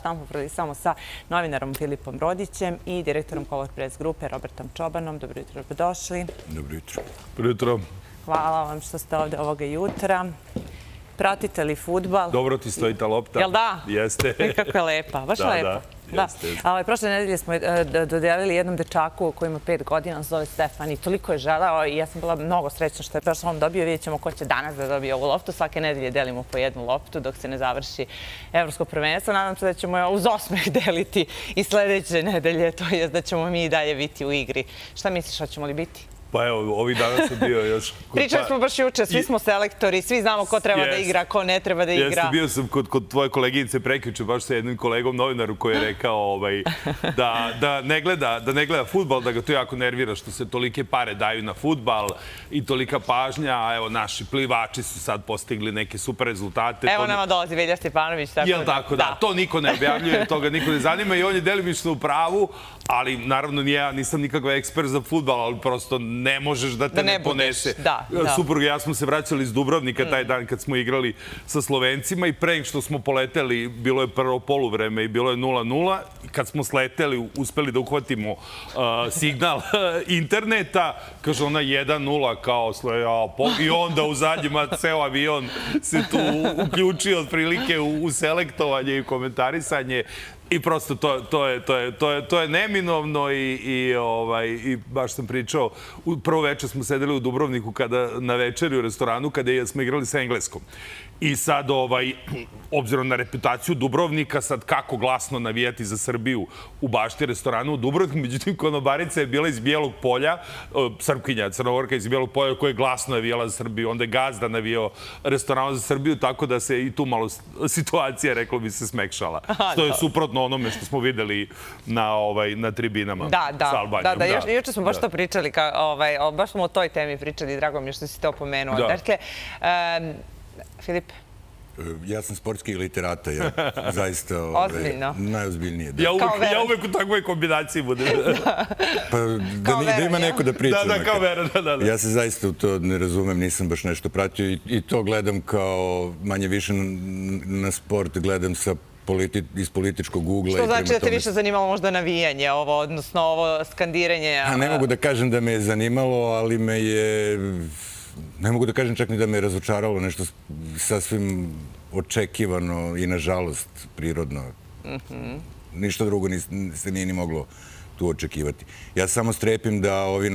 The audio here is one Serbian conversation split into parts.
štampu prolisavamo sa novinarom Filipom Rodićem i direktorom Color Press grupe Robertom Čobanom. Dobro jutro, dobrodošli. Dobro jutro. Dobro jutro. Hvala vam što ste ovde ovoga jutra. Pratite li fudbal? Dobro ti stoji ta lopta. Jel da? Jeste. Kako je lepa, baš lepa. Da. Prošle nedelje smo dodelili jednom dečaku koji ima 5 godina, zove Stefan i toliko je želeo i ja sam bila mnogo srećna što je prošlo on dobio. Vidjet ćemo ko će danas da dobije ovu loptu. Svake nedelje delimo po jednu loptu dok se ne završi evropsko prvenstvo. Nadam se da ćemo je uz osmeh deliti i sledeće nedelje, to je da ćemo mi i dalje biti u igri. Šta misliš, hoćemo li biti? Pa evo, ovih dana sam bio još... Pričali smo baš juče, svi smo selektori, svi znamo ko treba da igra, ko ne treba da igra. Jeste, bio sam kod tvoje koleginice prekjuče, baš sa jednim kolegom novinaru koji je rekao da ne gleda fudbal, da ga to jako nervira što se tolike pare daju na fudbal i tolika pažnja, a evo, naši plivači su sad postigli neke super rezultate. Evo nama dolazi Velja Stepanović. Jel tako, da. To niko ne objavljuje, toga niko ne zanima i on je delimično u pravu, ali naravno nisam nikakav ekspert za fudbal, ali prosto ne možeš da te ne ponese. Suprug i ja smo se vraćali iz Dubrovnika taj dan kad smo igrali sa Slovencima i pre nego što smo poleteli, bilo je prvo poluvreme i bilo je 0:0. Kad smo sleteli, uspeli da uhvatimo signal interneta, kaže ona 1:0 kao i onda u zadnjima ceo avion se tu uključio otprilike u selektovanje i komentarisanje. I prosto to je neminovno i baš sam pričao, prvo večer smo sedeli u Dubrovniku na večeri u restoranu kada smo igrali sa Engleskom. I sad, obzirom na reputaciju Dubrovnika, sad kako glasno navijati za Srbiju u bašti restoranu u Dubrovniku, međutim, konobarica je bila iz Bijelog Polja, Srpkinja, Crnogorka iz Bijelog Polja, koja je glasno navijala za Srbiju. Onda je gazda navijao restoran za Srbiju, tako da se i tu malo situacija, reklo bi se, smekšala. Što je suprotno onome što smo videli na tribinama sa Albanijom. Da, juče smo baš to pričali, baš smo o toj temi pričali, drago mi je što si to opomenuo. Dakle, Filip? Ja sam sportski literata, ja zaista najozbiljnije. Ja uvek u takvoj kombinaciji budem. Pa da ima neko da priča. Da, kao Vera, da. Ja se zaista u to ne razumem, nisam baš nešto pratio i to gledam kao manje više na sport, gledam iz političkog ugla. Što znači da te više zanimalo možda navijanje, odnosno ovo skandiranje? Ne mogu da kažem da me je zanimalo, ali me je... Ne mogu da kažem čak ni da me je razočaralo, nešto sasvim očekivano i nažalost prirodno. Ništa drugo se nije ni moglo tu očekivati. Ja samo strepim da ovi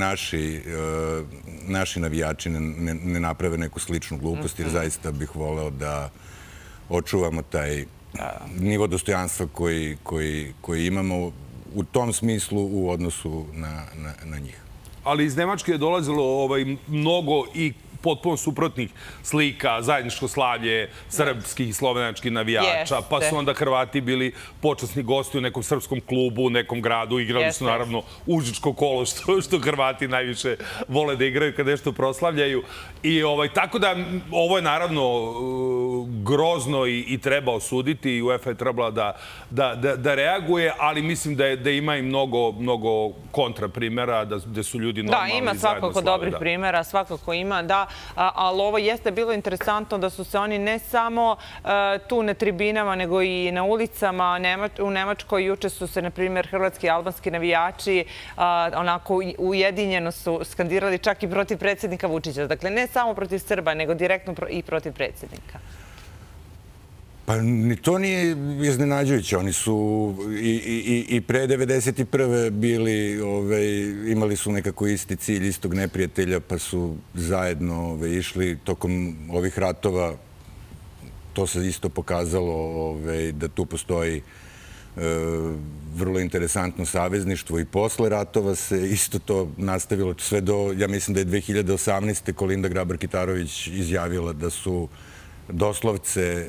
naši navijači ne naprave neku sličnu glupost, jer zaista bih voleo da očuvamo taj nivo dostojanstva koji imamo u tom smislu u odnosu na njih. Ali iz Nemačke je dolazilo mnogo i potpuno suprotnih slika, zajedničko slavlje srpskih i slovenačkih navijača, pa su onda Hrvati bili počasni gosti u nekom srpskom klubu, u nekom gradu, igrali su naravno užičko kolo, što Hrvati najviše vole da igraju kad nešto proslavljaju. Tako da ovo je naravno grozno i treba osuditi i UEFA je trebala da reaguje, ali mislim da ima i mnogo kontraprimera, da su ljudi normalni i zajedno slave. Da, ima svakako dobrih primera, svakako ima, da. Ali ovo jeste bilo interesantno da su se oni ne samo tu na tribinama, nego i na ulicama u Nemačkoj. Juče su se, na primjer, hrvatski i albanski navijači onako ujedinjeno su skandirali čak i protiv predsjednika Vučića. Dakle, ne samo protiv Srba, nego direktno i protiv predsjednika. Pa ni to nije iznenađujuće. Oni su i pre 1991. bili, imali su nekako isti cilj, istog neprijatelja, pa su zajedno išli tokom ovih ratova. To se isto pokazalo da tu postoji vrlo interesantno savezništvo i posle ratova se isto to nastavilo sve do, ja mislim da je 2018. Kolinda Grabar-Kitarović izjavila da su doslovce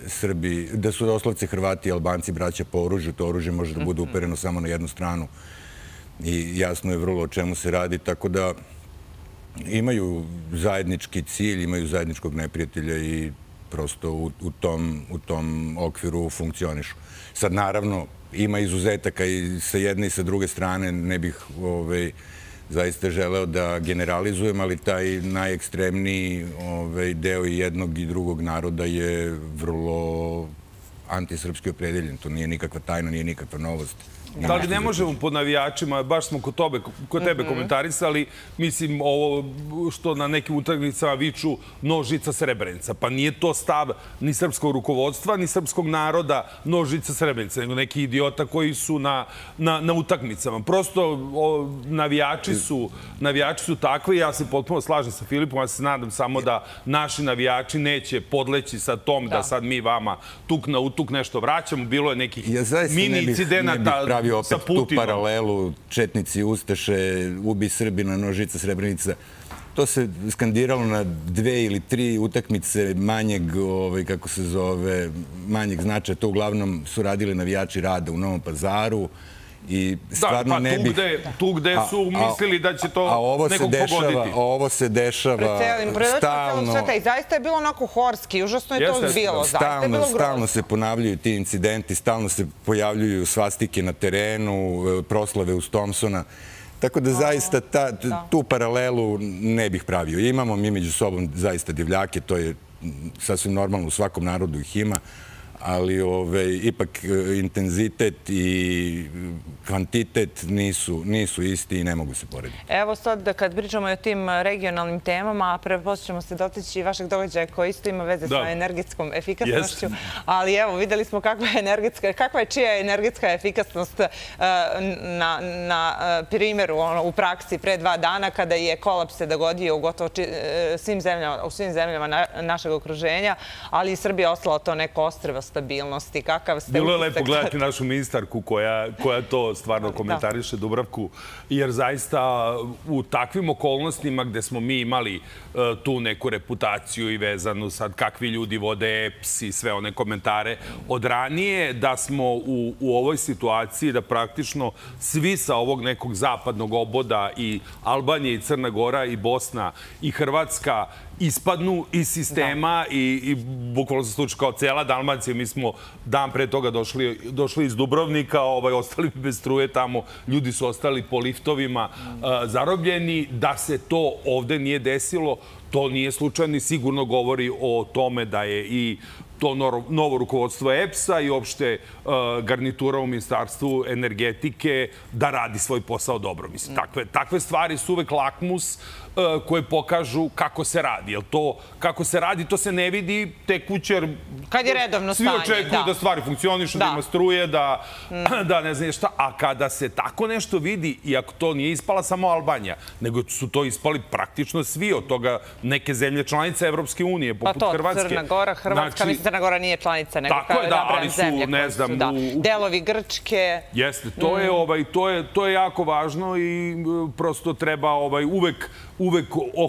Hrvati i Albanci braća po oružju. To oružje može da bude upereno samo na jednu stranu i jasno je vrlo o čemu se radi, tako da imaju zajednički cilj, imaju zajedničkog neprijatelja i prosto u tom okviru funkcionišu. Sad, naravno, ima izuzetaka i sa jedne i sa druge strane, ne bih zaista želeo da generalizujem, ali taj najekstremniji deo i jednog i drugog naroda je vrlo antisrpski opredeljen. To nije nikakva tajna, nije nikakva novost. Da li ne možemo po navijačima, baš smo kod tebe komentarisali, mislim ovo što na nekim utakmicama viču nožica Srebrenica. Pa nije to stav ni srpskog rukovodstva, ni srpskog naroda nožica Srebrenica, nego neki idiota koji su na utakmicama. Prosto navijači su takvi. Ja se potpuno slažem sa Filipom, ja se nadam samo da naši navijači neće podleći sa tom da sad mi vama tuk na utuk nešto vraćamo. Bilo je nekih mini incidenata pravio opet tu paralelu, četnici, ustaše, ubi Srbina, nožica Srebrenica. To se skandiralo na 2 ili 3 utakmice manjeg, kako se zove, manjeg značaja. To uglavnom su radili navijači Rada u Novom Pazaru. Da, pa tu gde su mislili da će to nekog pogoditi. A ovo se dešava stalno. I zaista je bilo onako horski, užasno je to bilo. Stalno se ponavljaju ti incidenti, stalno se pojavljuju svastike na terenu, proslave uz Thompsona. Tako da zaista tu paralelu ne bih pravio. Imamo mi među sobom zaista divljake, to je sasvim normalno, u svakom narodu ih ima, ali ipak intenzitet i kvantitet nisu isti i ne mogu se porediti. Evo sad kad pričamo o tim regionalnim temama, preposlije ćemo se dotići i vašeg događaja koji isto ima veze sa energetskom efikasnošću, ali evo videli smo kakva je čija energetska efikasnost na primjeru u praksi pre 2 dana kada je kolaps se dogodio u gotovo svim zemljama našeg okruženja, ali i Srbija ostala to neko ostrvo stabilnosti. Bilo je lepo gledati našu ministarku koja to stvarno komentariše, Dubravku, jer zaista u takvim okolnostima gde smo mi imali tu neku reputaciju i vezanu sad kakvi ljudi vode EPS i sve one komentare od ranije, da smo u ovoj situaciji da praktično svi sa ovog nekog zapadnog oboda i Albanija i Crna Gora i Bosna i Hrvatska ispadnu iz sistema i bukvalno se slučaju kao cela Dalmacija. Mi smo dan pre toga došli iz Dubrovnika, ostali bez struje tamo, ljudi su ostali po liftovima zarobljeni. Da se to ovde nije desilo, to nije slučajno i sigurno govori o tome da je i to novo rukovodstvo EPS-a i opšte garnitura u Ministarstvu energetike da radi svoj posao dobro. Mislim, takve stvari su uvek lakmus koje pokažu kako se radi. Jer to, kako se radi, to se ne vidi tekuće, jer kad je redovno stanje. Svi očekuju da stvari funkcionišu, da ima struje, da ne znam šta. A kada se tako nešto vidi, iako to nije ispala samo Albanija, nego su to ispali praktično svi, od toga neke zemlje članice Evropske unije, poput Hrvatske. Pa to, Crna Gora, Hrvatska, mislim, Crna Gora nije članica, nego kao nabrajam zemlje koje su, delovi Grčke. Jeste, to je jako važno i prosto treba uvek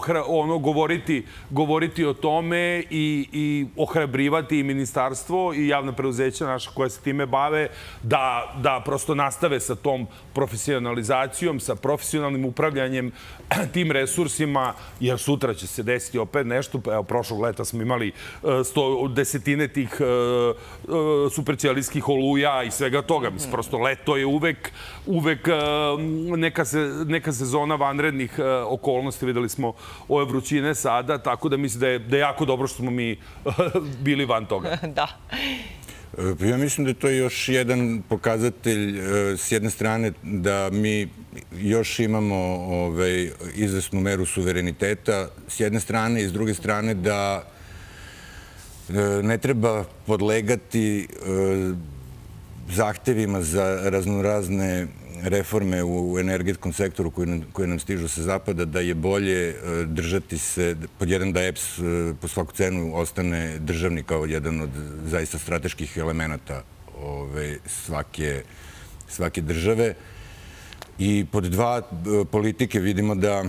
govoriti o tome i ohrabrivati i ministarstvo i javna preduzeća naša koja se time bave da prosto nastave sa tom profesionalizacijom, sa profesionalnim upravljanjem tim resursima, jer sutra će se desiti opet nešto. Evo, prošlog leta smo imali desetine tih supercijalistskih oluja i svega toga. Mislim, prosto leto je uvek neka sezona vanrednih okolnosti. Videli smo ove vrućine sada, tako da mislim da je jako dobro što smo mi bili van toga. Da. Ja mislim da je to još jedan pokazatelj s jedne strane da mi još imamo izvesnu meru suvereniteta s jedne strane i s druge strane da ne treba podlegati zahtevima za raznorazne reforme u energetskom sektoru koje nam stižu sa zapada, da je bolje držati se, pod jedan da EPS po svaku cenu ostane državni kao jedan od zaista strateških elemenata svake države. I pod dva, politike vidimo da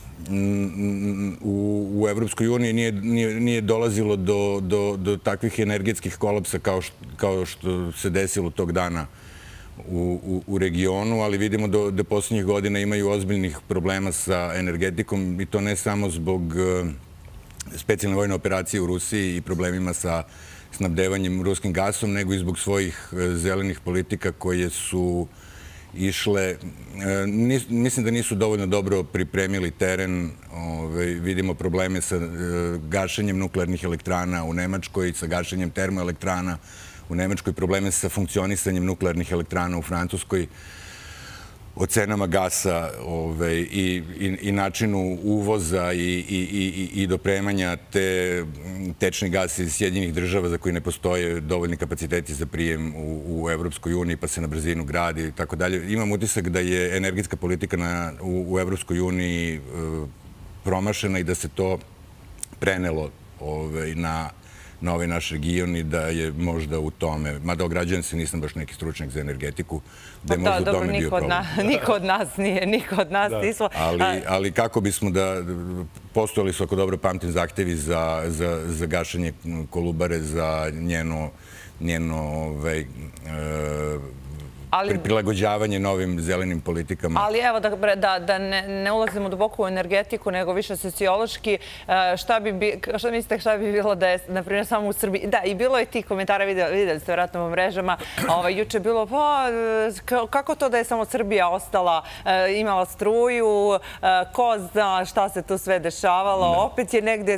u Evropskoj uniji nije dolazilo do takvih energetskih kolapsa kao što se desilo tog dana u regionu, ali vidimo da posljednjih godina imaju ozbiljnih problema sa energetikom i to ne samo zbog specijalne vojne operacije u Rusiji i problemima sa snabdevanjem ruskim gasom, nego i zbog svojih zelenih politika koje su išle. Mislim da nisu dovoljno dobro pripremili teren. Vidimo probleme sa gašenjem nuklearnih elektrana u Nemačkoj, sa gašenjem termoelektrana u Nemačkoj, probleme sa funkcionisanjem nuklearnih elektrana u Francuskoj, o cenama gasa i načinu uvoza i dopremanja te tečni gas iz Sjedinjenih država za koji ne postoje dovoljni kapaciteti za prijem u Evropskoj uniji, pa se na brzinu gradi i tako dalje. Imam utisak da je energetska politika u Evropskoj uniji promašena i da se to prenelo na ovaj naš region i da je možda u tome, mada ograđujem se, nisam baš neki stručnjak za energetiku, da je možda u tome bio problem. Niko od nas nije, niko od nas nismo. Ali kako bismo da, postojali su, ako dobro pamtim, zahtevi za gašenje Kolubare, za njeno prilagođavanje novim zelenim politikama. Ali evo, da ne ulazimo duboko u energetiku, nego više sociološki, šta mislite šta bi bilo da je, na primjer, samo u Srbiji? Da, i bilo je tih komentara, vidjeli ste vjerojatno u mrežama, juče je bilo, pa kako to da je samo Srbija ostala, imala struju, ko zna šta se tu sve dešavalo, opet je negdje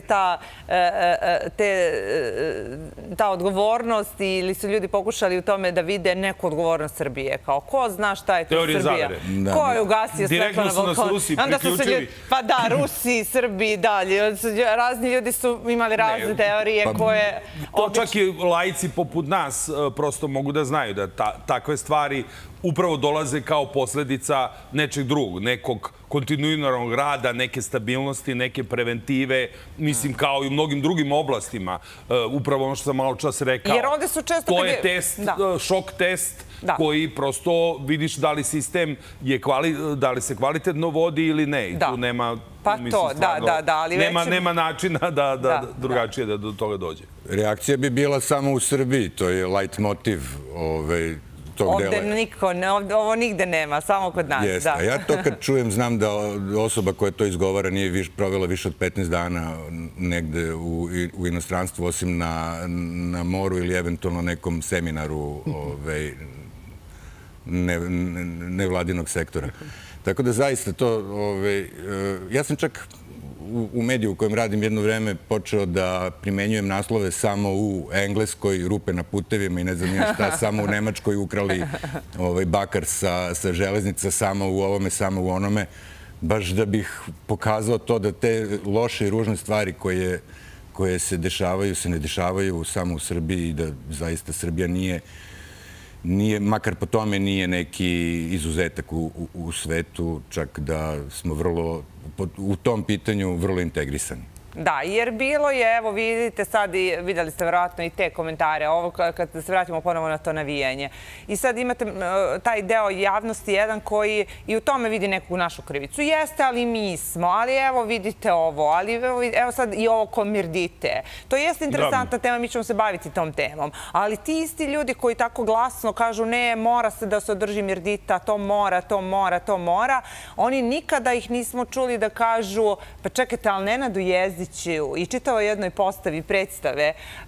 ta odgovornost ili su ljudi pokušali u tome da vide neku odgovornost Srbije. Kao, ko zna šta je to Srbija? Ko je ugasio svetlo na balkonu? Direktno su nas Rusi priključili. Pa da, Rusi, Srbi, dalje. Razni ljudi su imali razne teorije koje... To čak i laici poput nas prosto mogu da znaju da takve stvari upravo dolaze kao posljedica nečeg drugog, nekog kontinuiranog rada, neke stabilnosti, neke preventive, mislim kao i u mnogim drugim oblastima. Upravo ono što sam malo čas rekao. Jer ovdje su često... To je test, šok test, koji prosto vidiš da li sistem je, da li se kvalitetno vodi ili ne. I tu nema, mislim, stvarno, nema načina da drugačije da do toga dođe. Reakcija bi bila samo u Srbiji, to je light motiv tog dela. Ovo nigde nema, samo kod nas. Jeste, a ja to kad čujem, znam da osoba koja to izgovara nije provela više od 15 dana negde u inostranstvu, osim na moru ili eventualno nekom seminaru nevladinog sektora. Tako da zaista to... Ja sam čak u mediju u kojem radim jedno vreme počeo da primenjujem naslove samo u Engleskoj, rupe na putevima i ne znam ja šta, samo u Nemačkoj ukrali bakar sa železnica, samo u ovome, samo u onome, baš da bih pokazao to da te loše i ružne stvari koje se dešavaju, se ne dešavaju samo u Srbiji i da zaista Srbija nije, makar po tome nije neki izuzetak u svetu, čak da smo u tom pitanju vrlo integrisani. Da, jer bilo je, evo vidite sad, vidjeli ste vjerojatno i te komentare, ovo kad se vratimo ponovo na to navijanje. I sad imate taj deo javnosti jedan koji i u tome vidi neku našu krivicu. Jeste, ali mi smo, ali evo vidite ovo, ali evo sad i ovo ko Mirdite. To jeste interesantna tema, mi ćemo se baviti tom temom. Ali ti isti ljudi koji tako glasno kažu ne, mora se da se održi Mirdita, to mora, to mora, to mora, oni nikada ih nismo čuli da kažu, pa čekajte, ali Nenadu Jezdiću i čitavo jednoj postavi predstave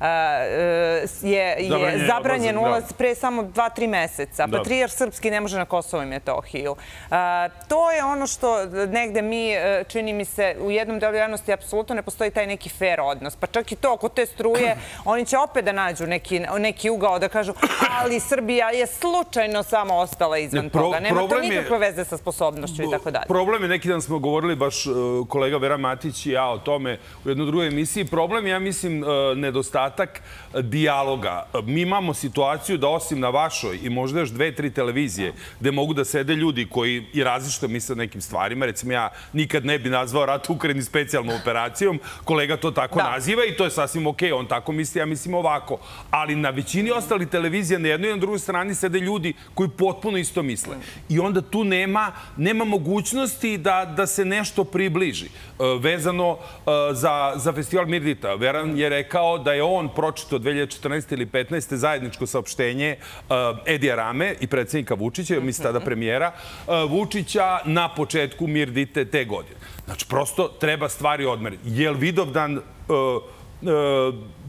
je zabranjen ulaz pre samo 2-3 meseca. Patrijarh srpski ne može na Kosovo i Metohiju. To je ono što negde mi, čini mi se, u jednom delu javnosti apsolutno ne postoji taj neki fair odnos. Pa čak i to, oko te struje, oni će opet da nađu neki ugao da kažu ali Srbija je slučajno samo ostala izvan toga. Nema to nikakve veze sa sposobnošću i tako dalje. Problem je, neki dan smo govorili, baš kolega Vera Matić i ja o tome u jednoj drugoj emisiji. Problem je, ja mislim, nedostatak dijaloga. Mi imamo situaciju da osim na vašoj i možda još 2-3 televizije gde mogu da sede ljudi koji i različito misle o nekim stvarima, recimo ja nikad ne bi nazvao rat u Ukrajini specijalnom operacijom, kolega to tako naziva i to je sasvim okej, on tako misli, ja mislim ovako. Ali na većini ostalih televizija na jednoj i na drugoj strani sede ljudi koji potpuno isto misle. I onda tu nema mogućnosti da se nešto približi. Vezano za festival Mirdita. Veran je rekao da je on pročitao 2014. ili 2015. zajedničko saopštenje Edija Rame i predsjednika Vučića, mislim tada premijera, Vučića na početku Mirdite te godine. Znači, prosto treba stvari odmeriti. Je li Vidovdan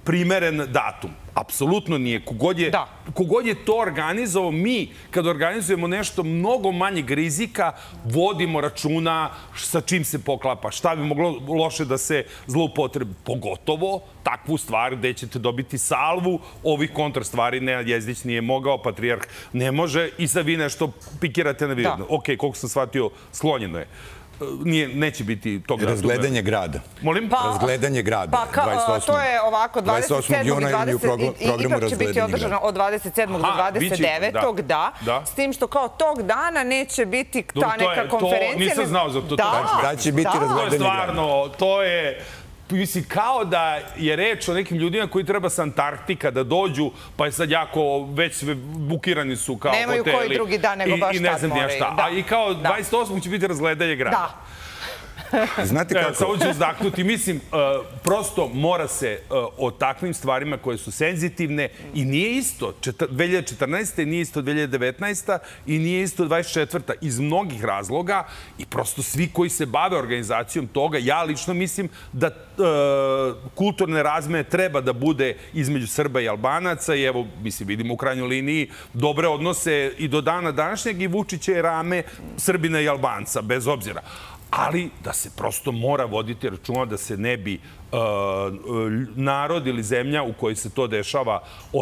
primeren datum. Apsolutno nije. Kogod je to organizovao, mi kad organizujemo nešto mnogo manjeg rizika, vodimo računa sa čim se poklapa, šta bi moglo loše da se zloupotrebi. Pogotovo takvu stvar gde ćete dobiti salvu ovih kontrastvari. Nenad Jezdić nije mogao, Patrijarh ne može i sad vi nešto pikirate na vidno. Ok, koliko sam shvatio, sklonjeno je. Neće biti tog datuma. Razgledanje grada. Molim? Razgledanje grada. To je ovako 27. juna ili u programu ipak će biti održano od 27. do 29. Da. S tim što kao tog dana neće biti ta neka konferencija. Nisam znao za to. Da će biti razgledanje grada. Stvarno, to je... Mislim, kao da je reč o nekim ljudima koji treba sa Antarktika da dođu, pa je sad jako, već bukirani su kao hoteli. Nemaju koji drugi dan, nego baš tad moraju. A i kao 28. će biti razgledanje grada. Da. Znate kako? Samo ću uzdahnuti. Mislim, prosto mora se o takvim stvarima koje su senzitivne i nije isto 2014. nije isto 2019. i nije isto 2024. iz mnogih razloga i prosto svi koji se bave organizacijom toga, ja lično mislim da kulturne razmene treba da bude između Srba i Albanaca i evo, mislim, vidimo u krajnjoj liniji dobre odnose i do dana današnjeg i Vučića je rame Srbina i Albanca, bez obzira. Ali da se prosto mora voditi računa da se ne bi narod ili zemlja u kojoj se to dešava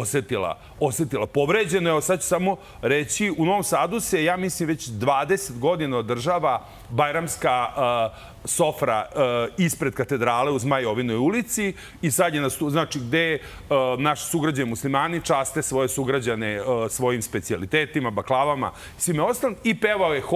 osetila povređeno. Evo sad ću samo reći, u Novom Sadu se, ja mislim, već 20 godina održava Bajramska sofra ispred katedrale u Zmajovinoj ulici i sad je, znači, gde naši sugrađani muslimani časte svoje sugrađane svojim specijalitetima, baklavama i svime ostalim i pevao je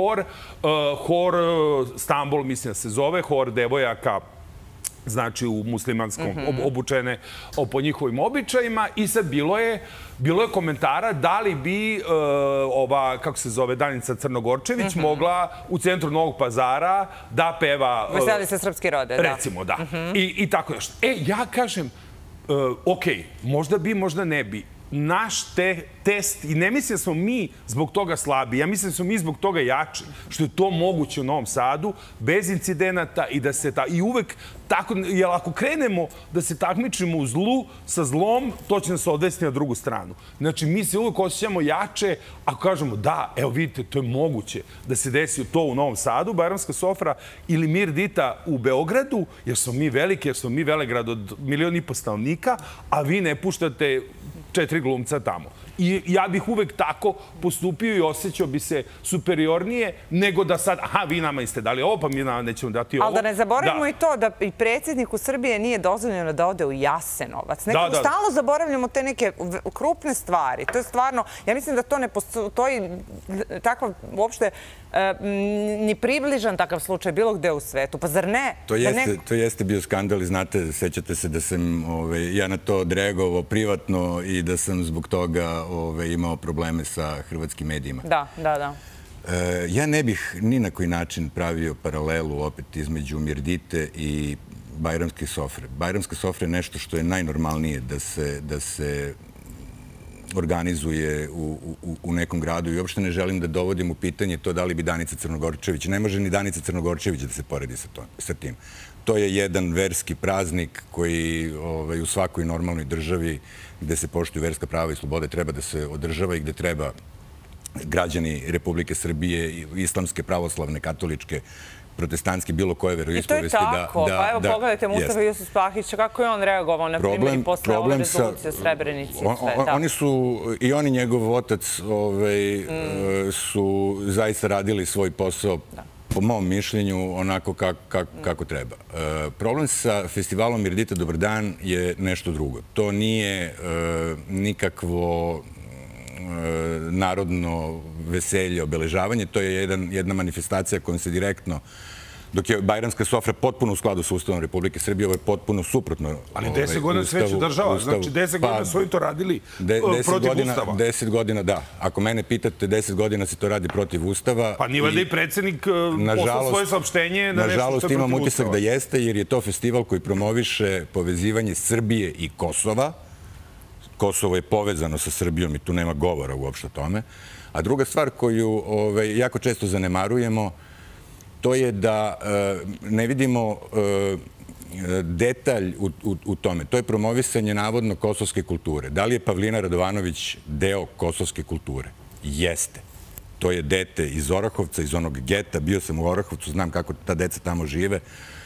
hor Stambol, mislim da se zove, hor devojaka, znači u muslimanskom obučene po njihovim običajima i sad bilo je komentara da li bi ova, kako se zove, Danica Crnogorčević mogla u centru Novog Pazara da peva... Veseli se srpski rode, da. Recimo, da. I tako nešto. Ja kažem, ok, možda bi, možda ne bi. Naš test, i ne mislim da smo mi zbog toga slabi, ja mislim da smo mi zbog toga jači, što je to moguće u Novom Sadu, bez incidenata i da se i uvek tako, jer ako krenemo da se takmičimo u zlu sa zlom, to će nas odvesti na drugu stranu. Znači, mi se uvek osjećamo jače ako kažemo da, evo vidite, to je moguće da se desi to u Novom Sadu, Bajramska sofra ili Mirdita u Beogradu, jer smo mi veliki, jer smo mi Velegrad od 1,5 miliona stanovnika, a vi ne puštate 4 glumca tamo. I ja bih uvek tako postupio i osjećao bi se superiornije nego da sad, aha, vi nama ste dali ovo, pa mi nama nećemo dati ovo. Ali da ne zaboravimo i to da i predsjedniku Srbije nije dozvoljeno da ode u Jasenovac. Nekako stalno zaboravljamo te neke krupne stvari. To je stvarno, ja mislim da to ne postoji takav uopšte ni približan takav slučaj bilo gde u svetu. Pa zar ne? To jeste bio skandal i znate, sećate se da sam ja na to odreagovao privatno i da sam zbog toga imao probleme sa hrvatskim medijima. Da. Ja ne bih ni na koji način pravio paralelu opet između Mirdite i Bajramske sofre. Bajramska sofra je nešto što je najnormalnije da se organizuje u nekom gradu i uopšte ne želim da dovodim u pitanje to da li bi Danica Crnogorčević. Ne može ni Danica Crnogorčević da se poredi sa tim. To je jedan verski praznik koji u svakoj normalnoj državi gde se poštuju verska prava i slobode treba da se održava i gde treba građani Republike Srbije, islamske, pravoslavne, katoličke, protestantske, bilo koje veroispovesti. I to je tako. Pa evo pogledajte Mustafa Jusufspahića, kako je on reagovao, na primjer, i posle ove rezolucije Srebrenici. I on i njegov otac su zaista radili svoj posao, po mom mišljenju, onako kako treba. Problem sa festivalom Mirdita Dobar dan je nešto drugo. To nije nikakvo narodno veselje, obeležavanje. To je jedna manifestacija kojom se direktno, dok je Bajramska sofra potpuno u skladu sa Ustavom Republike Srbije, ovo je potpuno suprotno. Ali 10 godina se već održava, znači 10 godina su oni to radili protiv Ustava. 10 godina, da. Ako mene pitate, 10 godina se to radi protiv Ustava. Pa nije valjda i predsjednik poslao svoje saopštenje na nešto što je protiv Ustava. Nažalost, imam utisak da jeste, jer je to festival koji promoviše povezivanje Srbije i Kosova. Kosovo je povezano sa Srbijom i tu nema govora uopšte o tome. A druga stvar koju jako često zanemarujemo, to je da ne vidimo detalj u tome. To je promovisanje navodno kosovske kulture. Da li je Pavlina Radovanović deo kosovske kulture? Jeste. To je dete iz Orahovca, iz onog geta. Bio sam u Orahovcu, znam kako ta deca tamo žive.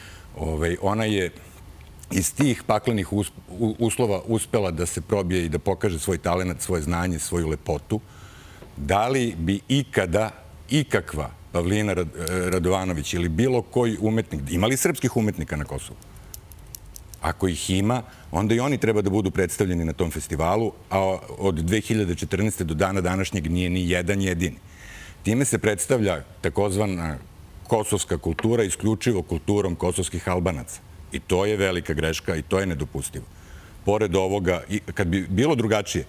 Ona je iz tih paklenih uslova uspela da se probije i da pokaže svoj talenat, svoje znanje, svoju lepotu. Da li bi ikakva Pavlina Radovanović ili bilo koji umetnik, ima li srpskih umetnika na Kosovu? Ako ih ima, onda i oni treba da budu predstavljeni na tom festivalu, a od 2014. do dana današnjeg nije ni jedan jedini. Time se predstavlja takozvana kosovska kultura isključivo kulturom kosovskih Albanaca. I to je velika greška i to je nedopustivo. Pored ovoga, kad bi bilo drugačije,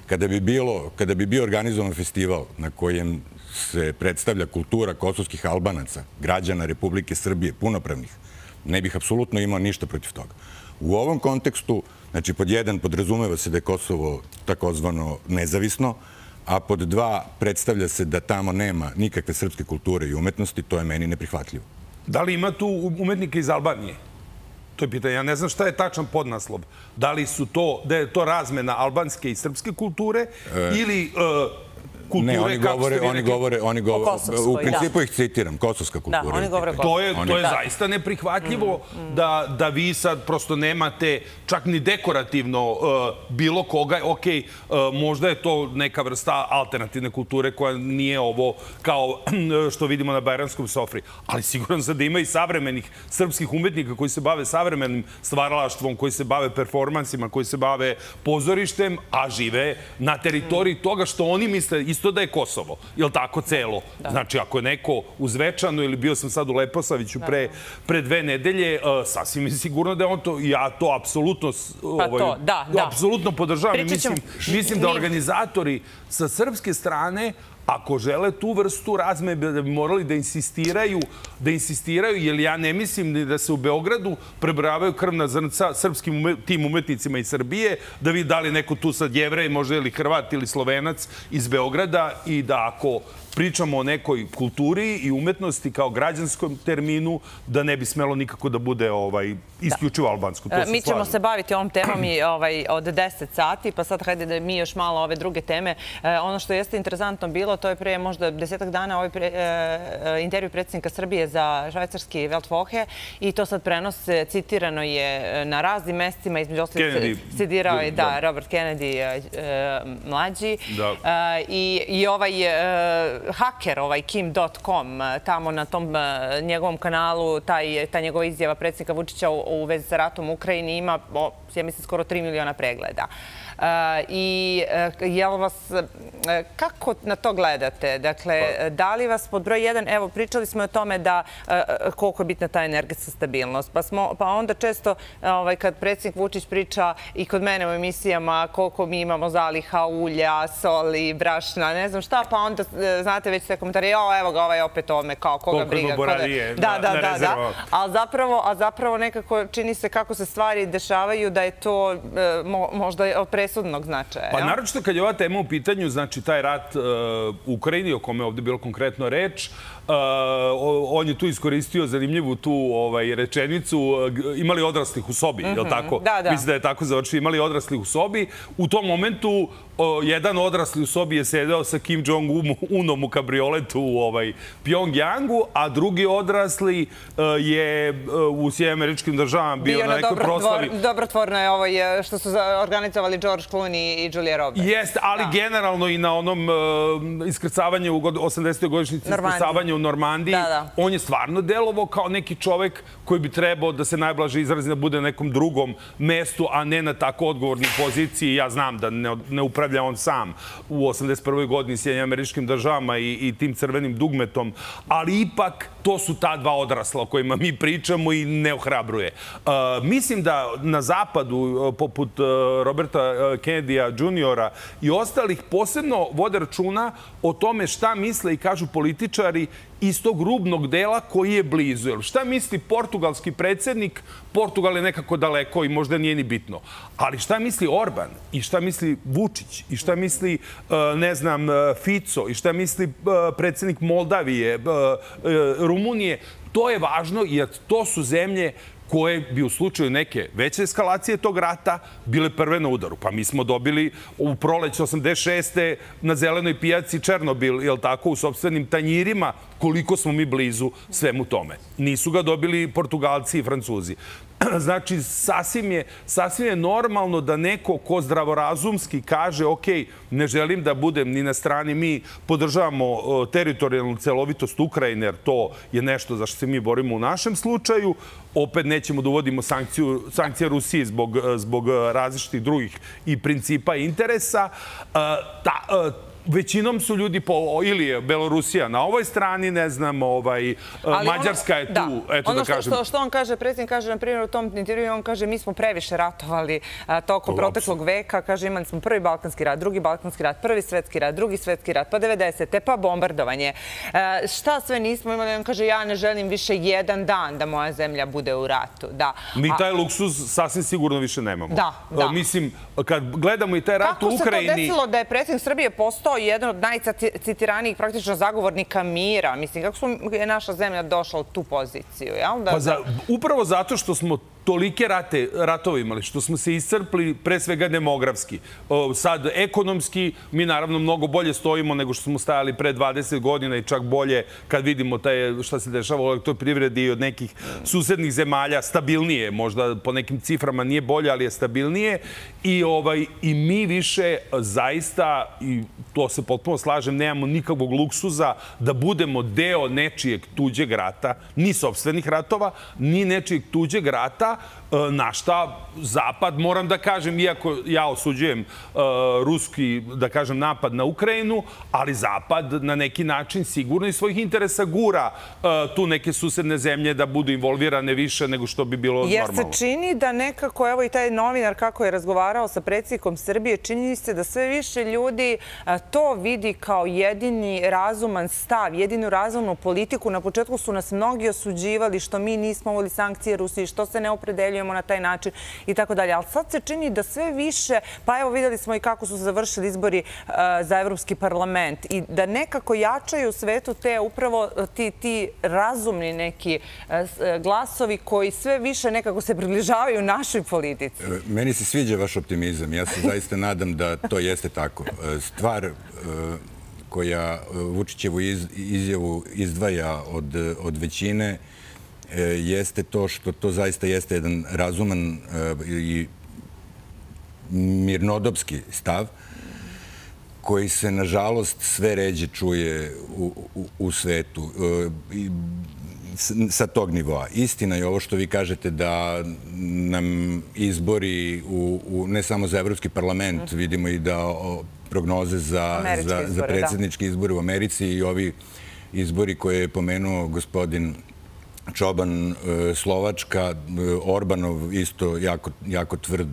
kada bi bio organizovan festival na kojem se predstavlja kultura kosovskih Albanaca, građana Republike Srbije, punopravnih, ne bih apsolutno imao ništa protiv toga. U ovom kontekstu, znači pod jedan, podrazumeva se da je Kosovo takozvano nezavisno, a pod dva, predstavlja se da tamo nema nikakve srpske kulture i umetnosti, to je meni neprihvatljivo. Da li ima tu umetnike iz Albanije? To je pitanje. Ja ne znam šta je tačan podnaslov. Da li su to, da je to razmena albanske i srpske kulture ili kulture, oni govore, u principu ih citiram, kosovska kultura. Da, oni govore to je zaista neprihvatljivo da vi sad prosto nemate čak ni dekorativno bilo koga. Ok, možda je to neka vrsta alternativne kulture koja nije ovo kao što vidimo na Bajramskom sofri. Ali siguran sam da ima i savremenih srpskih umetnika koji se bave savremenim stvaralaštvom, koji se bave performansima, koji se bave pozorištem, a žive na teritoriji toga što oni misle isto da je Kosovo. Je li tako celo? Znači, ako je neko u Zvečanu ili bio sam sad u Leposaviću pre 2 nedelje, sasvim je sigurno da je on to, ja to apsolutno podržavam. Mislim da organizatori sa srpske strane, ako žele tu vrstu razmene, da bi morali da insistiraju, jer ja ne mislim da se u Beogradu prebrojavaju krvna zrnca srpskim tim umetnicima iz Srbije, da vi dali neko tu sad Jevrej, možda ili Hrvat ili Slovenac iz Beograda i da ako pričamo o nekoj kulturi i umetnosti kao građanskom terminu, da ne bi smelo nikako da bude isključivo albansko. Mi ćemo se baviti ovom temom i od 10 sati, pa sad hajde da mi još malo ove druge teme. Ono što jeste interesantno bilo, to je pre možda 10 dana intervju predsjednika Srbije za švajcarski Weltwoche i to sad prenose, citirano je na raznim mestima, između ostalih citirao je Robert Kennedy mlađi i ovaj haker, Kim.com, tamo na tom njegovom kanalu, ta njegova izjava predsjednika Vučića u vezi sa ratom u Ukrajini ima, ja mislim, skoro 3 miliona pregleda. I kako na to gledate? Dakle, da li vas pod broj 1, evo, pričali smo o tome da koliko je bitna ta energetska stabilnost, pa onda često kad predsjednik Vučić priča i kod mene u emisijama koliko mi imamo zaliha ulja, soli, brašna, ne znam šta, pa onda znate već sve komentare, evo ga ovaj opet ome, kao koga briga. Da. A zapravo nekako čini se kako se stvari dešavaju da je to možda presudnog značaja. Pa naročito kad je ova tema u pitanju, znači taj rat u Ukrajini, o kome je ovdje bilo konkretno reč, on je tu iskoristio zanimljivu tu rečenicu, imali odraslih u sobi, je li tako? Mislim da je tako završio, imali odraslih u sobi. U tom momentu jedan odrasli u sobi je sedeo sa Kim Jong-unom u kabrioletu u Pjongjangu, a drugi odrasli je u Sjedinjenim Američkim Državama bio na nekoj proslavi. Dobrotvorno je ovo što su organizovali George Clooney i Julia Roberts. Jeste, ali generalno i na onom iskrcavanju u 80. godišnjici iskrcavanja u Normandiji, on je stvarno delovao kao neki čovek koji bi trebao da se najblaže izrazi da bude na nekom drugom mestu, a ne na tako odgovornoj poziciji. Ja znam da ne upravlja on sam u 81. godini Sjedinjenim Američkim Državama i tim crvenim dugmetom, ali ipak to su ta dva odrasla o kojima mi pričamo i ne ohrabruje. Mislim da na zapadu, poput Roberta Kennedy juniora i ostalih, posebno vode računa o tome šta misle i kažu političari iz tog rubnog dela koji je blizu. Šta misli portugalski predsjednik? Portugal je nekako daleko i možda nije ni bitno. Ali šta misli Orban? I šta misli Vučić? I šta misli, ne znam, Fico? I šta misli predsjednik Moldavije, Rumunije? To je važno jer to su zemlje koje bi u slučaju neke veće eskalacije tog rata bile prve na udaru. Pa mi smo dobili u proleće 86. na zelenoj pijaci Černobil, jel tako, u sopstvenim tanjirima, koliko smo mi blizu svemu tome. Nisu ga dobili Portugalci i Francuzi. Znači, sasvim je normalno da neko ko zdravorazumski kaže ok, ne želim da budem ni na strani, mi podržavamo teritorijalnu celovitost Ukrajine, jer to je nešto za što se mi borimo u našem slučaju. Opet nećemo da uvodimo sankcije Rusiji zbog različitih drugih i principa i interesa. Većinom su ljudi ili je Belorusija na ovoj strani, ne znam, Mađarska je tu, eto da kažem. Ono što on kaže, predsjednik kaže, na primjer, u tom intervju, on kaže mi smo previše ratovali tokom proteklog veka, kaže imali smo prvi Balkanski rat, drugi Balkanski rat, prvi Svetski rat, drugi Svetski rat, pa 90. pa bombardovanje. Šta sve nismo imali? On kaže ja ne želim više jedan dan da moja zemlja bude u ratu. Mi taj luksuz sasvim sigurno više nemamo. Mislim, kad gledamo i taj rat u Ukrajini... Kako se to desilo da je predsjednik Srbije postao jedan od najcitiranijih praktično zagovornika mira? Mislim, kako je naša zemlja došla u tu poziciju? Upravo zato što smo tolike ratove imali, što smo se iscrpli pre svega demografski. Sad, ekonomski, mi naravno mnogo bolje stojimo nego što smo stajali pre 20 godina i čak bolje kad vidimo šta se dešava u elektroprivredi i od nekih susednih zemalja, stabilnije, možda po nekim ciframa nije bolje, ali je stabilnije. I mi više zaista, i to se potpuno slažem, nemamo nikakvog luksuza da budemo deo nečijeg tuđeg rata, ni sopstvenih ratova, ni nečijeg tuđeg rata, na šta Zapad, moram da kažem, iako ja osuđujem ruski, da kažem, napad na Ukrajinu, ali Zapad na neki način sigurno iz svojih interesa gura tu neke susedne zemlje da budu involvirane više nego što bi bilo normalno. Jer se čini da nekako, evo i taj novinar kako je razgovarao sa predsjednikom Srbije, čini se da sve više ljudi to vidi kao jedini razuman stav, jedinu razumnu politiku. Na početku su nas mnogi osuđivali što mi nismo uveli sankcije Rusiji, što se ne opredeljujemo na taj način i tako dalje. Ali sad se čini da sve više, pa evo vidjeli smo i kako su se završili izbori za Evropski parlament i da nekako jačaju u svetu te upravo ti razumni neki glasovi koji sve više nekako se približavaju našoj politici. Meni se sviđa vaš optimizam. Ja se zaista nadam da to jeste tako. Stvar koja Vučićevu izjavu izdvaja od većine jeste to što to zaista jeste jedan razuman i mirnodopski stav koji se, nažalost, sve ređe čuje u svetu sa tog nivoa. Istina je ovo što vi kažete da nam izbori ne samo za Evropski parlament, vidimo i da prognoze za predsjedničke izbore u Americi i ovi izbori koje je pomenuo gospodin Čoban, Slovačka, Orbanov isto jako tvrd,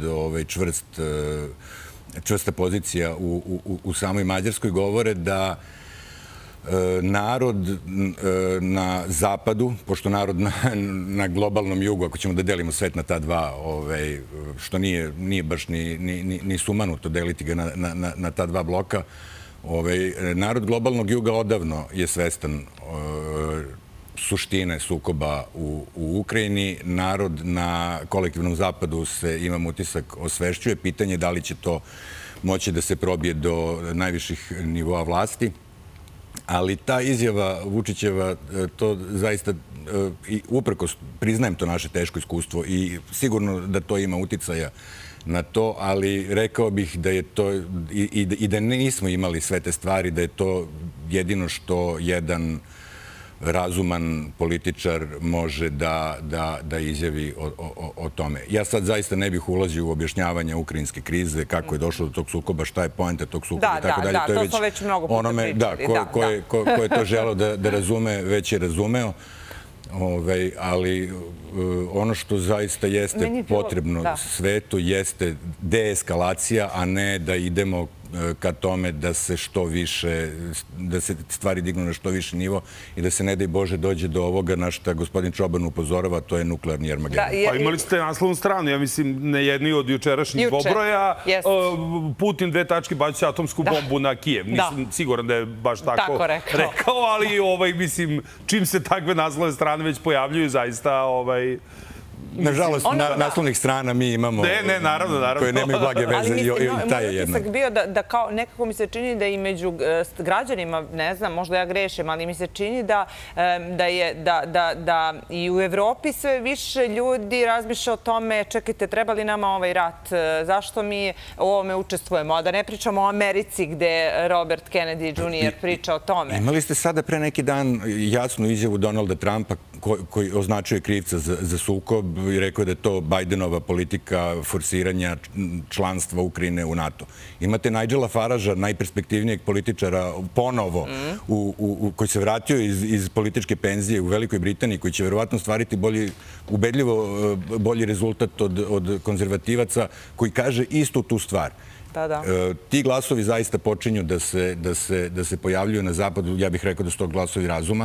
čvrsta pozicija u samoj Mađarskoj, govore da narod na zapadu, pošto narod na globalnom jugu, ako ćemo da delimo svet na ta dva, što nije baš ni sumanuto deliti ga na ta dva bloka, narod globalnog juga odavno je svestan suštine sukoba u Ukrajini. Narod na kolektivnom zapadu se, imam utisak, osvešćuje. Pitanje je da li će to moći da se probije do najviših nivoa vlasti. Ali ta izjava Vučićeva, to zaista, uprkos, priznajem to naše teško iskustvo i sigurno da to ima uticaja na to, ali rekao bih da je to, i da nismo imali sve te stvari, da je to jedino što jedan razuman političar može da izjavi o tome. Ja sad zaista ne bih ulazio u objašnjavanje ukrajinske krize, kako je došlo do tog sukoba, šta je poenta tog sukoba i tako dalje. Da, to smo već mnogo puta pričali. Da, ko je to želeo da razume, već je razumeo. Ali ono što zaista jeste potrebno svetu jeste deeskalacija, a ne da idemo ka tome da se što više, da se stvari dignu na što više nivo i da se, ne daj Bože, dođe do ovoga na što gospodin Čoban upozorava, to je nuklearni Armagedon. Pa imali ste naslovnu stranu, ja mislim, ne jedni od jučerašnjih dvobroja, Putin 2 tačke baci atomsku bombu na Kijev. Nisam siguran da je baš tako rekao, ali mislim, čim se takve naslovne strane već pojavljuju, zaista Nažalost, naslovnih strana mi imamo koje nemaju blage veze i taj je jedna. Ali moj utisak bio da kao nekako mi se čini da i među građanima, ne znam, možda ja grešim, ali mi se čini da i u Evropi sve više ljudi razmišlja o tome, čekajte, treba li nama ovaj rat, zašto mi u ovome učestvujemo, a da ne pričamo o Americi gde Robert Kennedy Jr. priča o tome. Imali ste sada pre neki dan jasnu izjavu Donalda Trumpa koji označuje krivca za sukob i rekao da je to Bidenova politika forsiranja članstva Ukrajine u NATO. Imate Nigela Faragea, najperspektivnijeg političara ponovo, koji se vratio iz političke penzije u Velikoj Britaniji, koji će verovatno stvariti ubedljivo bolji rezultat od konzervativaca, koji kaže istu tu stvar. Ti glasovi zaista počinju da se pojavljuju na zapadu. Ja bih rekao da su to glasovi razuma.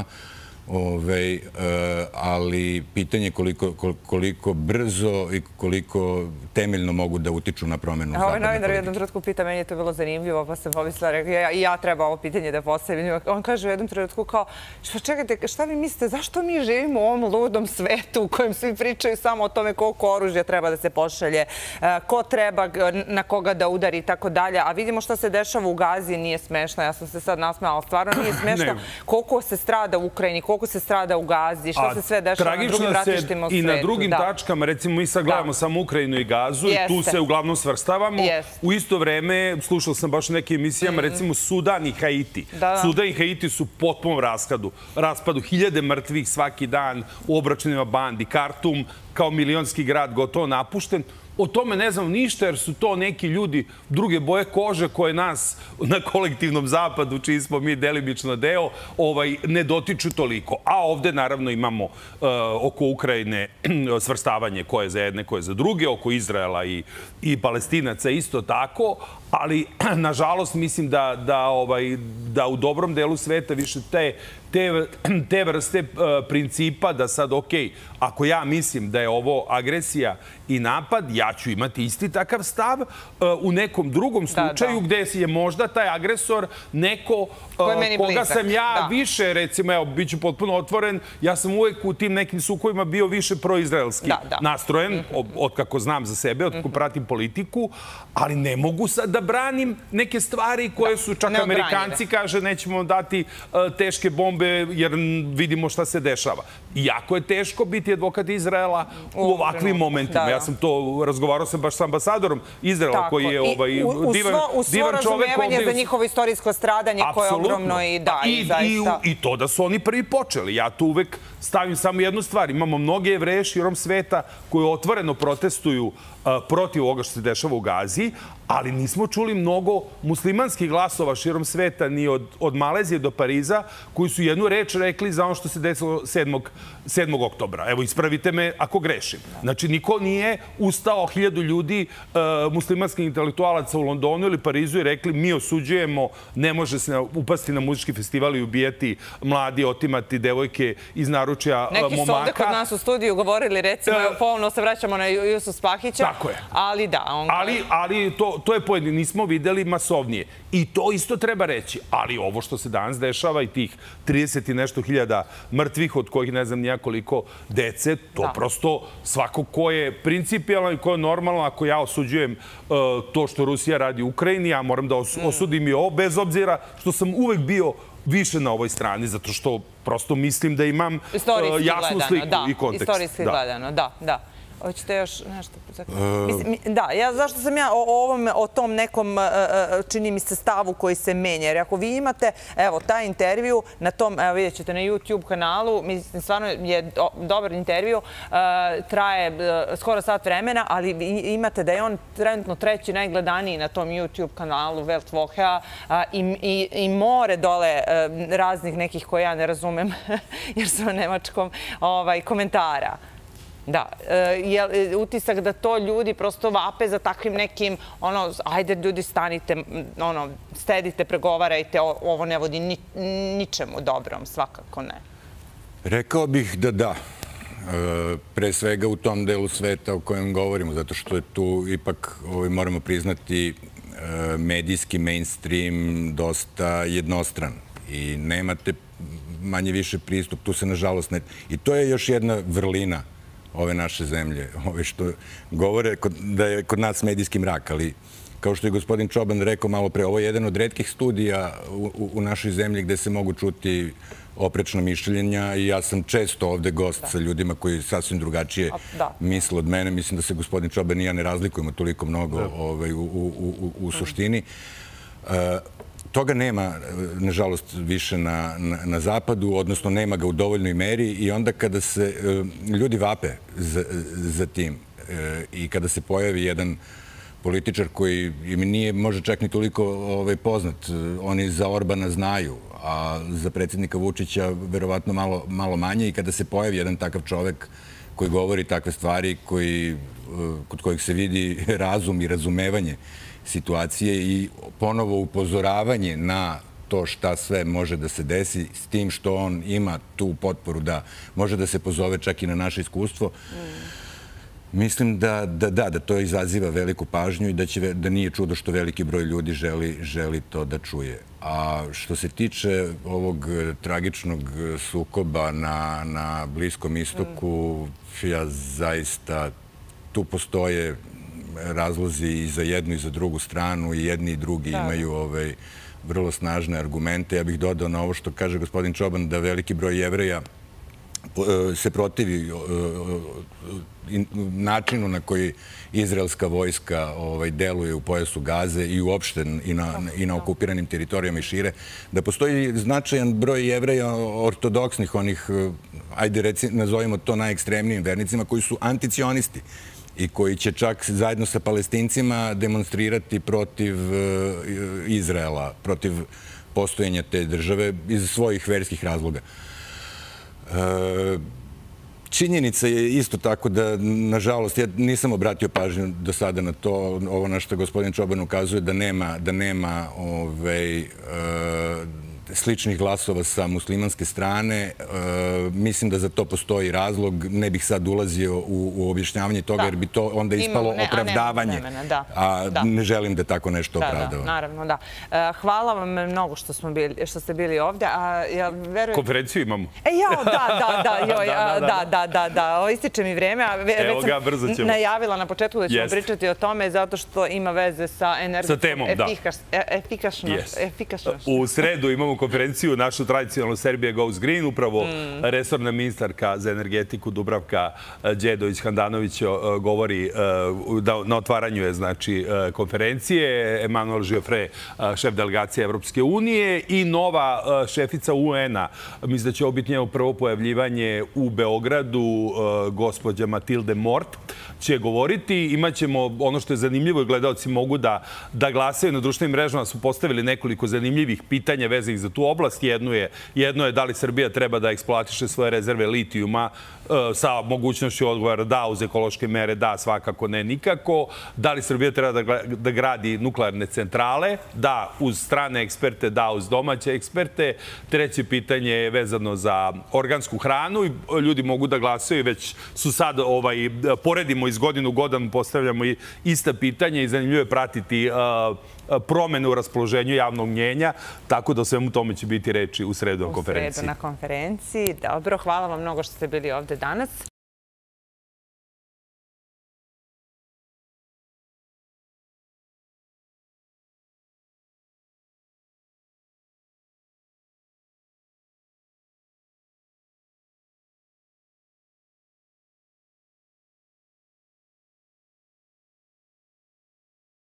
Ali pitanje je koliko brzo i koliko temeljno mogu da utiču na promenu zapadne politike. Ovaj novinar u jednom trenutku pita, meni je to bilo zanimljivo, pa sam pomislila, rekao, i ja treba ovo pitanje da postavim. On kaže u jednom trenutku kao, čekajte, šta vi mislite, zašto mi živimo u ovom ludom svetu u kojem svi pričaju samo o tome koliko oružja treba da se pošalje, ko treba na koga da udari i tako dalje, a vidimo šta se dešava u Gazi, nije smešno, ja sam se sad nasmejala, stvarno nije smešno koliko se strada u Ukrajini, koliko se strada u Gazi, što se sve dešava na drugim ratištima u svetu. I na drugim tačkama, recimo mi sad gledamo samo Ukrajinu i Gazu i tu se uglavnom svrstavamo. U isto vreme, slušao sam baš neke emisijama, recimo Sudan i Haiti. Sudan i Haiti su potpuno raspadu. Hiljade mrtvih svaki dan u obračunima bandi. Kartum kao milionski grad gotovo napušten. O tome ne znam ništa jer su to neki ljudi druge boje kože koje nas na kolektivnom zapadu, čiji smo mi delimično deo, ne dotiču toliko. A ovde naravno imamo oko Ukrajine svrstavanje koje za jedne, koje za druge, oko Izraela i Palestinaca isto tako, ali nažalost mislim da u dobrom delu sveta više te vrste principa da sad, ako ja mislim da je ovo agresija i napad, ja ću imati isti takav stav u nekom drugom slučaju gde je možda taj agresor neko koga sam ja više, recimo, evo, bit ću potpuno otvoren, ja sam uvek u tim nekim sukojima bio više proizraelski nastrojen, otkako znam za sebe, otkako pratim politiku, ali ne mogu sad da branim neke stvari koje su, čak Amerikanci kaže, nećemo dati teške bombe jer vidimo šta se dešava. Jako je teško biti advokat Izraela u ovakvim momentima. Ja sam to, razgovarao sam baš sa ambasadorom Izraela koji je divan čovek. U svo razumevanje za njihovo istorijsko stradanje koje je ogromno i da, i zaista. I to da su oni prvi počeli. Ja tu uvek stavim samo jednu stvar. Imamo mnoge Jevreje širom sveta koji otvoreno protestuju protiv ovoga što se dešava u Gazi, ali nismo čuli mnogo muslimanskih glasova širom sveta, ni od Malezije do Pariza, koji su jednu reč rekli za ono što se desilo 7. oktobra. Evo, ispravite me ako grešim. Znači, niko nije ustao 1000 ljudi muslimanskih intelektualaca u Londonu ili Parizu i rekli mi osuđujemo, ne može se upasti na muzički festival i ubijeti mladi, otimati devojke iz naručja momaka. Neki su ovde kod nas u studiju govorili, recimo, ponovno se vraćamo na Jusuf Spahića. Tako je. Ali da. Ali to je pojedino. Nismo videli masovnije. I to isto treba reći. Ali ovo što se danas dešava i tih 30 i nešto hiljada mrtvih, od kojih ne znam nijakoliko dece, to prosto svako ko je principijalno i ko je normalno, ako ja osuđujem to što Rusija radi u Ukrajini, ja moram da osudim i ovo, bez obzira što sam uvek bio više na ovoj strani, zato što prosto mislim da imam jasnu sliku i kontekst. Istorijski gledano, da. Hoćete još nešto? Da, zašto sam ja o tom nekom, čini mi se, stavu koji se menja. Jer ako vi imate, evo, taj intervju na tom, evo vidjet ćete na YouTube kanalu, mislim, stvarno je dobar intervju, traje skoro sat vremena, ali imate da je on trenutno treći najgledaniji na tom YouTube kanalu Welt Woche i more dole raznih nekih koje ja ne razumem, jer sam na nemačkom, komentara. Da, je utisak da to ljudi prosto vape za takvim nekim, ajde ljudi stanite, stedite, pregovarajte, ovo ne vodi ničemu dobrom, svakako ne. Rekao bih da da. Pre svega u tom delu sveta o kojem govorimo, zato što je tu ipak, moramo priznati, medijski mainstream dosta jednostran i nemate manje više pristup, tu se nažalost ne... I to je još jedna vrlina ove naše zemlje, što govore da je kod nas medijski mrak, ali kao što je gospodin Čoban rekao malo pre, ovo je jedan od retkih studija u našoj zemlji gde se mogu čuti oprečna mišljenja i ja sam često ovde gost sa ljudima koji sasvim drugačije misle od mene. Mislim da se gospodin Čoban i ja ne razlikujemo toliko mnogo u suštini. Toga nema, nažalost, više na zapadu, odnosno nema ga u dovoljnoj meri i onda kada se ljudi vape za tim i kada se pojavi jedan političar koji im nije možda čak ni toliko poznat, oni za Orbana znaju, a za predsjednika Vučića verovatno malo manje i kada se pojavi jedan takav čovek koji govori takve stvari, kod kojih se vidi razum i razumevanje situacije i ponovo upozoravanje na to šta sve može da se desi s tim što on ima tu potporu da može da se pozove čak i na naše iskustvo. Mislim da to izaziva veliku pažnju i da nije čudo što veliki broj ljudi želi to da čuje. A što se tiče ovog tragičnog sukoba na Bliskom istoku, ja zaista, tu postoje razlozi i za jednu i za drugu stranu i jedni i drugi imaju vrlo snažne argumente. Ja bih dodao na ovo što kaže gospodin Čoban da veliki broj Jevreja se protivi načinu na koji izraelska vojska deluje u pojasu Gaze i uopšte i na okupiranim teritorijama i šire, da postoji značajan broj Jevreja ortodoksnih, onih, ajde nazovimo to najekstremnijim vernicima, koji su anticionisti i koji će čak zajedno sa Palestincima demonstrirati protiv Izraela, protiv postojanja te države iz svojih verskih razloga. Činjenica je isto tako da, nažalost, ja nisam obratio pažnju do sada na to, ovo na što gospodin Čoban ukazuje, da nema sličnih glasova sa muslimanske strane. Mislim da za to postoji razlog. Ne bih sad ulazio u objašnjavanje toga jer bi to onda ispalo opravdavanje. A ne želim da tako nešto opravdavam. Naravno, da. Hvala vam mnogo što ste bili ovde. Konferenciju imamo. Da. Ističe mi vreme. Evo ga, brzo ćemo. Najavila na početku da ćemo pričati o tome zato što ima veze sa energetskom efikasnošću. U sredu imamo konferenciju, našu tradicionalnu Serbia Goes Green, upravo resorna ministarka za energetiku Dubravka Đedović-Handanović govori na otvaranju je konferencije, Emanuel Žiofre, šef delegacije Evropske unije i nova šefica UN-a. Mislim da će ovo biti njeno prvo pojavljivanje u Beogradu, gospođa Matilde Mort će govoriti. Imaćemo ono što je zanimljivo i gledalci mogu da glasaju. Na društvenim mrežama su postavili nekoliko zanimljivih pitanja vezanih za tu oblast. Jedno je da li Srbija treba da eksploatiše svoje rezerve litijuma sa mogućnošću odgovora da uz ekološke mere, da, svakako ne, nikako. Da li Srbija treba da gradi nuklearne centrale, da uz strane eksperte, da uz domaće eksperte. Treće pitanje je vezano za organsku hranu i ljudi mogu da glasaju, već su sad, poredimo iz godinu u godinu, postavljamo ista pitanja i zanimljivo je pratiti promene u raspoloženju javnog mnjenja, tako da o svemu tome će biti reči u sredu na konferenciji. U sredu na konferenciji. Dobro, hvala vam mnogo što ste bili ovde danas.